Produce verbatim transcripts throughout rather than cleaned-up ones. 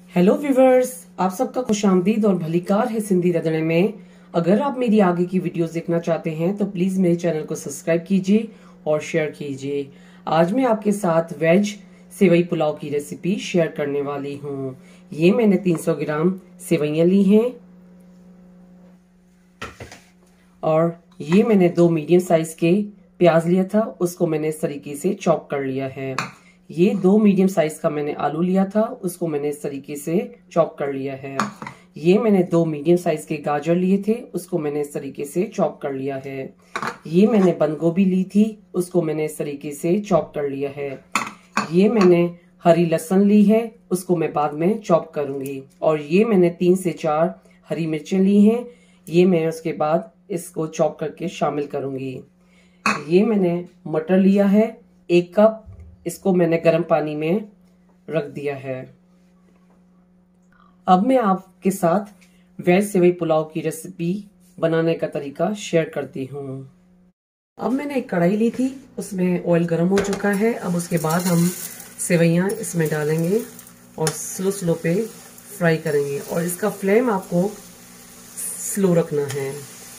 Hello viewers, आप सबका खुशामदीद और भलीकार है सिंधी रंधणे में। अगर आप मेरी आगे की वीडियोस देखना चाहते हैं तो प्लीज मेरे चैनल को सब्सक्राइब कीजिए और शेयर कीजिए। आज मैं आपके साथ वेज सेवई पुलाव की रेसिपी शेयर करने वाली हूँ। ये मैंने तीन सौ ग्राम सेवइयां ली हैं और ये मैंने दो मीडियम साइज के प्याज लिया था, उसको मैंने इस तरीके से चॉप कर लिया है। ये दो मीडियम साइज का मैंने आलू लिया था, उसको मैंने इस तरीके से चॉप कर लिया है। ये मैंने दो मीडियम साइज के गाजर लिए थे, उसको मैंने इस तरीके से चॉप कर लिया है। ये मैंने बंद गोभी ली थी, उसको मैंने इस तरीके से चॉप कर लिया है। ये मैंने हरी लहसुन ली है, उसको मैं बाद में चॉप करूंगी। और ये मैंने तीन से चार हरी मिर्चें ली हैं, ये मैं उसके बाद इसको चॉप करके शामिल करूंगी। ये मैंने मटर लिया है एक कप, इसको मैंने गर्म पानी में रख दिया है। अब मैं आपके साथ वेज सेवई पुलाव की रेसिपी बनाने का तरीका शेयर करती हूँ। अब मैंने एक कढ़ाई ली थी, उसमें ऑयल गर्म हो चुका है। अब उसके बाद हम सेवइयां इसमें डालेंगे और स्लो स्लो पे फ्राई करेंगे और इसका फ्लेम आपको स्लो रखना है।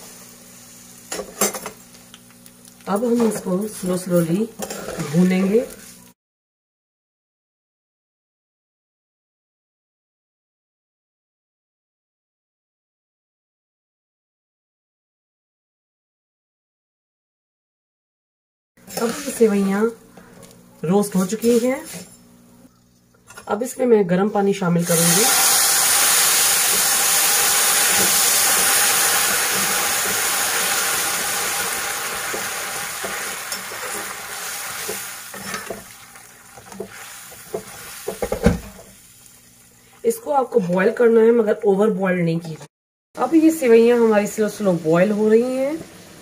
अब हम इसको स्लो स्लोली भूनेंगे। अब ये सेवइयां रोस्ट हो चुकी हैं। अब इसमें मैं गर्म पानी शामिल करूंगी। इसको आपको बॉईल करना है, मगर ओवर बॉईल नहीं कीजिए। अब ये सेवइयां हमारी स्लो स्लो बॉईल हो रही हैं।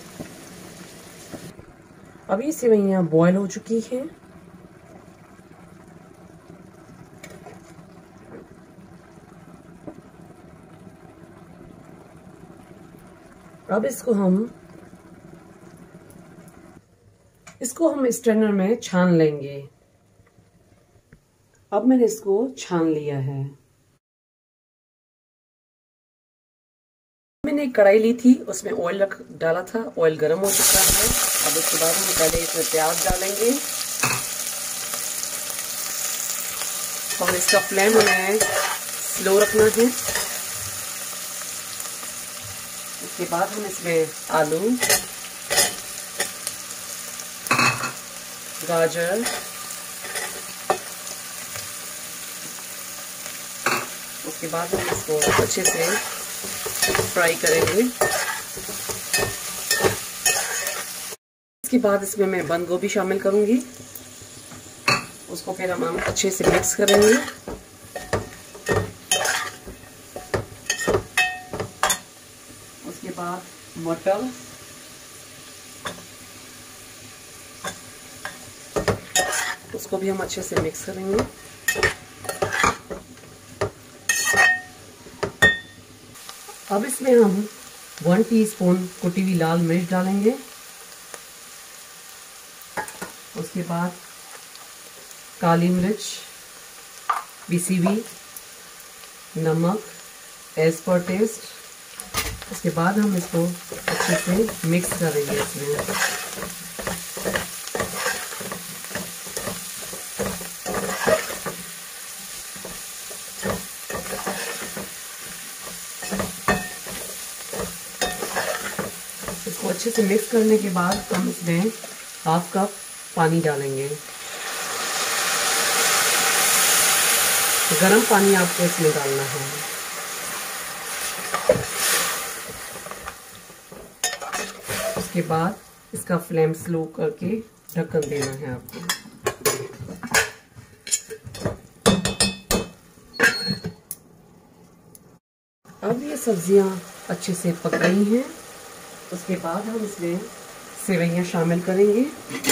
अब ये सेवइयां बॉईल हो चुकी हैं। अब इसको हम इसको हम स्ट्रेनर में छान लेंगे। अब मैंने इसको छान लिया है। मैंने एक कढ़ाई ली थी, उसमें ऑयल रख डाला था, ऑयल गर्म हो चुका है। अब उसके बाद हम पहले इसमें प्याज डालेंगे और इसका फ्लेम हमें स्लो रखना है। उसके बाद हम इसमें आलू, गाजर, उसके बाद हम इसको अच्छे से फ्राई करेंगे। इसके बाद इसमें मैं बंद गोभी शामिल करूंगी, उसको फिर हम अच्छे से मिक्स करेंगे। उसके बाद मटर, उसको भी हम अच्छे से मिक्स करेंगे। अब इसमें हम वन टीस्पून कुटी हुई लाल मिर्च डालेंगे। उसके बाद काली मिर्च, पिसी हुई, नमक एज पर टेस्ट। उसके बाद हम इसको अच्छे से मिक्स करेंगे इसमें। इसको अच्छे से मिक्स करने के बाद हम इसमें हाफ कप पानी डालेंगे। गरम पानी आपको इसमें डालना है। उसके बाद इसका फ्लेम स्लो करके ढक्कन देना है आपको। अब ये सब्जियां अच्छे से पक गई हैं। उसके बाद हम इसमें सेवइयां शामिल करेंगे।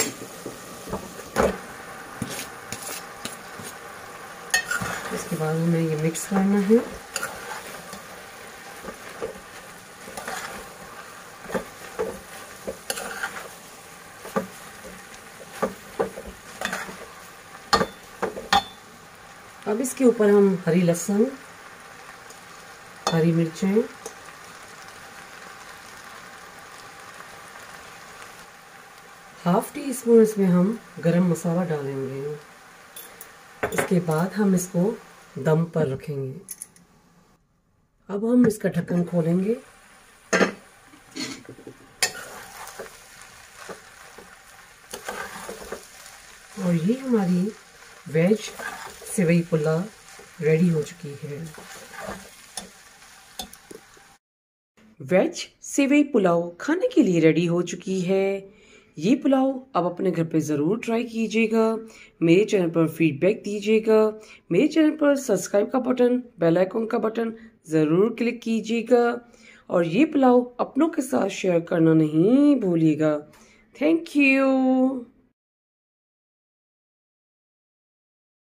उसके बाद हमें ये मिक्स करना है। अब इसके ऊपर हम हरी लहसुन, हरी मिर्चें, हाफ टी स्पून इसमें हम गरम मसाला डालेंगे। इसके बाद हम इसको दम पर रखेंगे। अब हम इसका ढक्कन खोलेंगे। और ये हमारी वेज सेवई पुलाव रेडी हो चुकी है। वेज सेवई पुलाव खाने के लिए रेडी हो चुकी है। ये पुलाव आप अपने घर पे ज़रूर ट्राई कीजिएगा। मेरे चैनल पर फीडबैक दीजिएगा। मेरे चैनल पर सब्सक्राइब का बटन, बेल आइकन का बटन ज़रूर क्लिक कीजिएगा। और ये पुलाव अपनों के साथ शेयर करना नहीं भूलिएगा। Thank you.